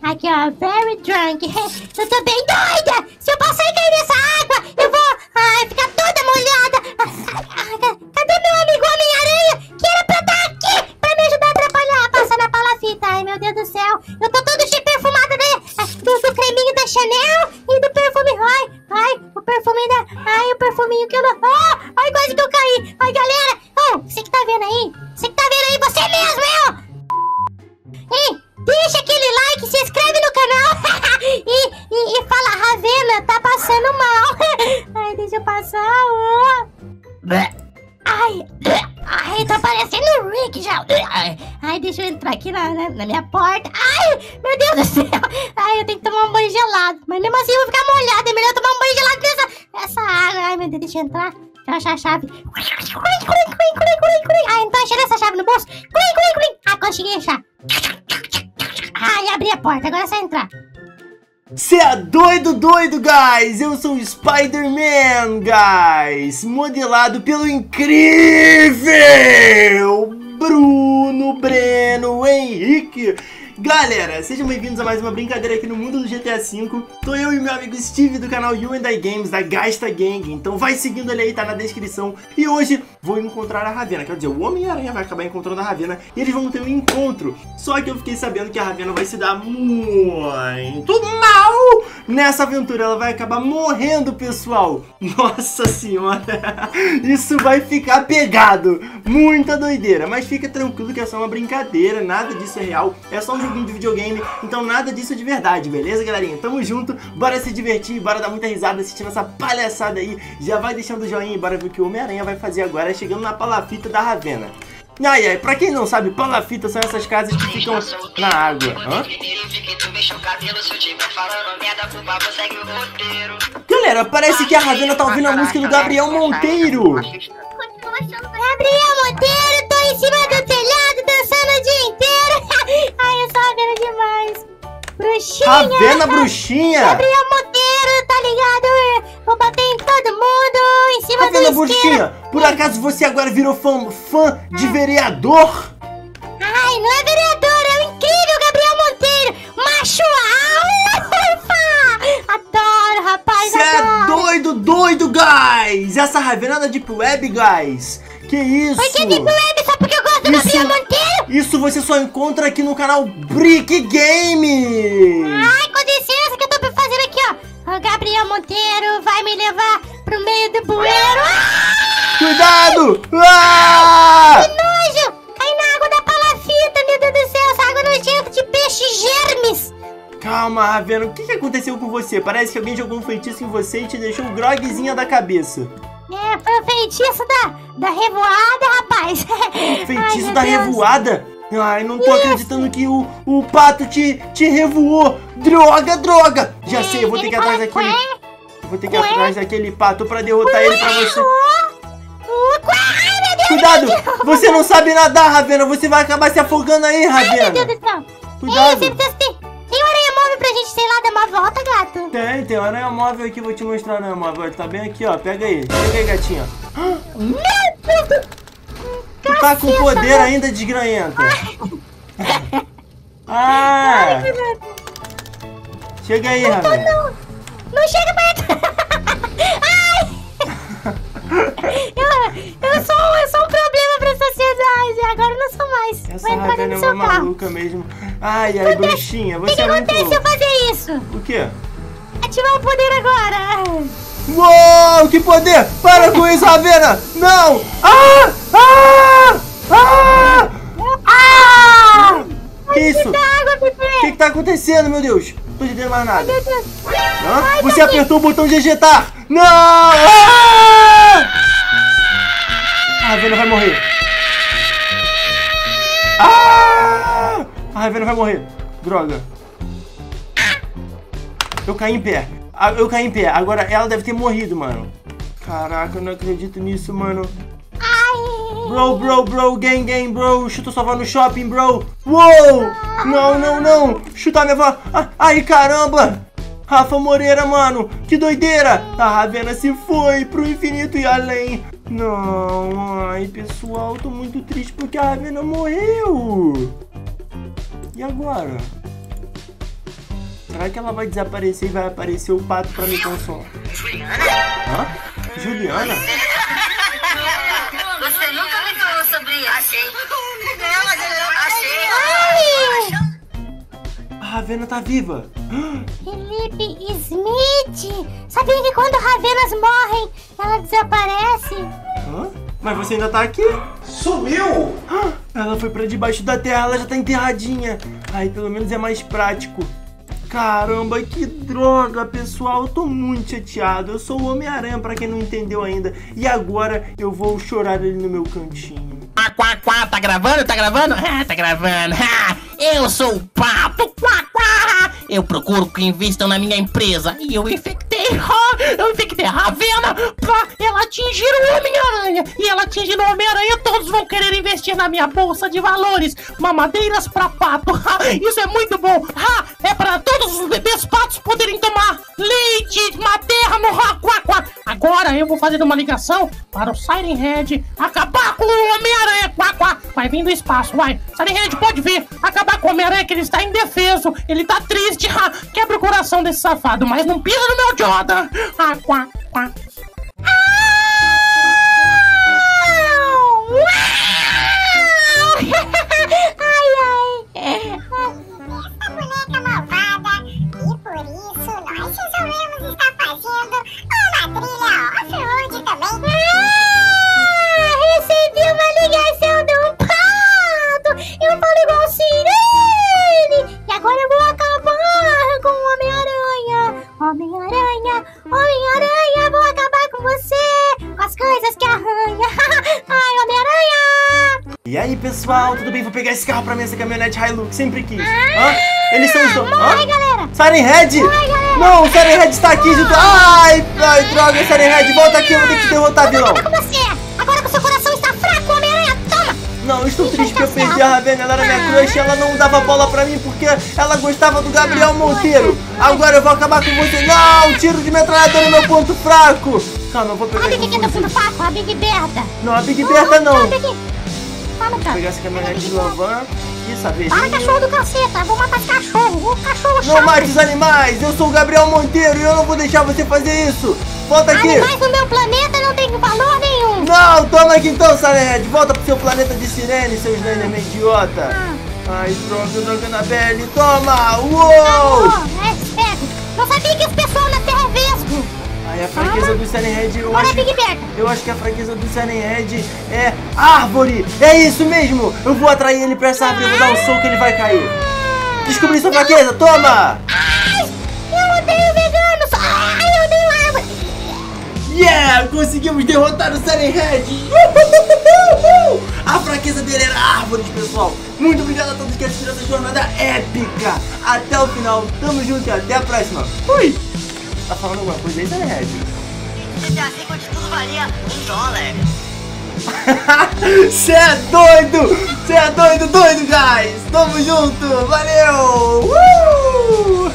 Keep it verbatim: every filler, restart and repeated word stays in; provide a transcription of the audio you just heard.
Aqui, ó, very drunk. Eu tô bem doida. Se eu passar e cair nessa água, eu vou ai, ficar toda molhada. Cadê meu amigo Homem-Aranha? Que era pra estar aqui, pra me ajudar a atrapalhar, passar na palafita. Ai, meu Deus do céu. Eu tô todo cheio perfumada, né? Do, do creminho da Chanel e do perfume. Ai, ai, o perfume da... Ai, o perfuminho que eu não... Ah, ai, quase que eu caí. Ai, galera. Oh, você que tá vendo aí? Você que tá vendo aí? Você mesmo, eu. Ei, deixa aquele like, se inscreve no canal e, e, e fala, Ravena, tá passando mal. Ai, deixa eu passar. Oh. Ai, ai, tá parecendo o Rick já. Ai, ai, deixa eu entrar aqui na, na, na minha porta. Ai, meu Deus do céu. Ai, eu tenho que tomar um banho gelado. Mas mesmo assim eu vou ficar molhada. É melhor tomar um banho gelado nessa, nessa água. Ai, meu Deus, deixa eu entrar. Deixa eu achar a chave. Ai, não tô achando essa chave no bolso. Ah, consegui achar. Ai, abri a porta, agora é só entrar. Cê é doido, doido, guys! Eu sou o Spider-Man, guys! Modelado pelo incrível Bruno Breno Henrique. Galera, sejam bem-vindos a mais uma brincadeira aqui no mundo do G T A cinco. Tô eu e meu amigo Steve do canal You and I Games, da Gasta Gang. Então vai seguindo ele aí, tá na descrição. E hoje vou encontrar a Ravena. Quer dizer, o Homem-Aranha vai acabar encontrando a Ravena e eles vão ter um encontro. Só que eu fiquei sabendo que a Ravena vai se dar muito mal nessa aventura. Ela vai acabar morrendo, pessoal. Nossa senhora, isso vai ficar pegado. Muita doideira. Mas fica tranquilo que é só uma brincadeira, nada disso é real. É só um joguinho de videogame, então nada disso é de verdade, beleza, galerinha? Tamo junto, bora se divertir, bora dar muita risada assistindo essa palhaçada aí. Já vai deixando o joinha e bora ver o que o Homem-Aranha vai fazer agora, chegando na palafita da Ravena. Ai, ai, pra quem não sabe, palafita são essas casas que ficam na água. Hã? Galera, parece que a Ravena tá ouvindo a música do Gabriel Monteiro. Gabriel Monteiro, tô em cima do telhado dançando o dia inteiro. Ai, eu sou Ravena demais. Bruxinha. Ravena, bruxinha. Gabriel Monteiro, tá ligado? Vou bater em todo mundo, em cima Ravena, do bruxinha, por acaso você agora virou fã, fã de vereador? Ai, não é vereador, é o incrível Gabriel Monteiro. Macho alfa. Adoro, rapaz, Cê adoro. é doido, doido, guys. Essa Ravena é da Deep Web, guys. Que isso? Por que Deep Web? Só porque eu gosto do Isso- Gabriel Monteiro? Isso você só encontra aqui no canal Brick Games. Ai, com licença que eu tô fazendo aqui, ó. O Gabriel Monteiro vai me levar pro meio do bueiro. Ah! Cuidado! Ah! Que nojo! Cai na água da palafita, meu Deus do céu. Essa água nojenta de peixe e germes. Calma, Ravena, o que, que aconteceu com você? Parece que alguém jogou um feitiço em você e te deixou grogzinha da cabeça. É, foi o feitiço da, da revoada, rapaz. Feitiço Ai, da meu Deus. revoada? Ai, não tô acreditando que o, o pato te, te revoou. Droga, droga! Já sei, eu vou ter que ir atrás daquele... Vou ter que ir atrás daquele pato pra derrotar ele pra você. Ai, meu Deus. Cuidado! Você não sabe nadar, Ravena. Você vai acabar se afogando aí, Ai, meu Deus Ravena. do céu. Cuidado. Ei, você precisa ter... Tem um aranha móvel pra gente, sei lá, dar uma volta, gato. Tem, tem uma aranha móvel aqui. Vou te mostrar a aranha móvel. Ele tá bem aqui, ó. Pega aí. Pega aí, gatinha. Meu Deus do... Tu tá com poder ainda, desgranhenta. Ah! Chega aí, Ravena. Não, não chega perto. Ai! Eu, eu, sou, eu sou um problema pra sociedade. Agora eu não sou mais. Essa Vou entrar Ravena é no seu uma carro. maluca mesmo. Ai, ai, bruxinha. O que, Você que é muito acontece se eu louca. fazer isso? O quê? Ativar o poder agora. Uou, que poder! Para com isso, Ravena! Não! Ah! Ah! Ah! Ah! Que isso? Dá água, O bebê. que que tá acontecendo, meu Deus? Não tô entendendo mais nada. Meu Deus. Hã? Ai, Você tá apertou o botão de ejetar! Não! Ah! A Ravena vai morrer. Ah! A Ravena vai morrer. Droga. Eu caí em pé. Ah, Eu caí em pé. Agora ela deve ter morrido, mano. Caraca, eu não acredito nisso, mano. Ai. Bro, bro, bro, gang, gang, bro. Chuta sua avó no shopping, bro. Uou! Não, não, não. Chutar minha avó. Ah, ai, caramba. Rafa Moreira, mano. Que doideira. A Ravena se foi pro infinito e além. Não, ai, pessoal. Tô muito triste porque a Ravena morreu. E agora? Vai que ela vai desaparecer e vai aparecer o pato pra me consolar. Juliana? Hã? Juliana? Você nunca me falou sobre isso. Achei. Não, mas eu achei. A Ravena tá viva. Felipe Smith! Sabia que quando Ravenas morrem, ela desaparece? Hã? Mas você ainda tá aqui? Sumiu! Ela foi pra debaixo da terra, ela já tá enterradinha. Aí pelo menos é mais prático. Caramba, que droga, pessoal. Eu tô muito chateado. Eu sou o Homem-Aranha, pra quem não entendeu ainda. E agora eu vou chorar ali no meu cantinho. Quá, quá, quá, tá gravando? Tá gravando? Ah, tá gravando. Ah, eu sou o Pato. Quá, quá. Eu procuro que investam na minha empresa. E eu infectei. Ah, eu infectei a Ravena pra ela atingir o Homem-Aranha. E ela atingindo o Homem-Aranha, todos vão querer investir na minha bolsa de valores. Mamadeiras pra pato. Ah, isso é muito bom. Ah, é pra todos os bebês patos poderem tomar leite materno. Ah, quá, quá. Agora eu vou fazer uma ligação para o Siren Head acabar com o Homem-Aranha. Quá, quá. Vai vir do espaço, vai. Siren Head, pode vir. Acabar com o Homem-Aranha, que ele está indefeso. Ele tá triste. Ah, quebra o coração desse safado, mas não pisa no meu Jordan. Ah, quá, quá. Ai, ai. Essa boneca malvada, e por isso nós resolvemos estar fazendo uma trilha off-road também. Ah, recebi uma ligação de um pato. Eu falo igual sirene. E agora eu vou acabar com o Homem-Aranha. Homem-Aranha, Homem-Aranha, vou acabar com você. Com as coisas que arranha. Ai, Homem-Aranha. E aí, pessoal, tudo bem? Vou pegar esse carro pra mim, essa caminhonete Hilux, sempre quis. Hã? Eles são os donos. Morre, galera. Siren Head! Morre, galera. Não, o Siren Head está aqui junto. Ai, ai, droga, Siren Head, volta aqui, eu vou ter que te derrotar, vilão. Com você. Agora que o seu coração está fraco, Homem-Aranha, toma. Não, eu estou triste porque eu perdi a Ravena, ela era minha crush e ela não dava bola pra mim porque ela gostava do Gabriel Monteiro. Agora eu vou acabar com você. Não, tiro de metralhadora no meu ponto fraco. Calma, eu vou pegar A Big aqui Berta, fundo fraco, a Big Berta. Não, a Big Berta não. Vou pegar essa caminhonete de Lovan e saber. Para, cachorro do caceta, vou matar esse cachorro. O cachorro chato. Não mate os animais, eu sou o Gabriel Monteiro e eu não vou deixar você fazer isso. Volta aqui. Animais no meu planeta não tem valor nenhum. Não, toma aqui então, Siren Head. Volta pro seu planeta de sirene, seu Slenderman idiota. Ah. Ai, droga, droga Annabelle, toma! Uou! Oh, é, é. Não sabia que esse pessoal na Terra é vesgo. Ai, a fraqueza do Siren Head, eu Olha acho, a Big Berta. eu acho que a fraqueza do Siren Head é árvore. É isso mesmo. Eu vou atrair ele pra essa árvore, eu vou dar um soco e ele vai cair. Descobri sua fraqueza, toma! Ai, eu odeio veganos. Ai, eu odeio árvore. Yeah! Conseguimos derrotar o Siren Head! A fraqueza dele era árvores, pessoal! Muito obrigado a todos que assistiram essa jornada épica! Até o final, tamo junto e até a próxima! Fui! Tá falando alguma coisa aí, Siren Head? G T A cinco onde tudo valia um dólar. Cê é doido! Cê é doido, doido, guys! Tamo junto! Valeu! Uh!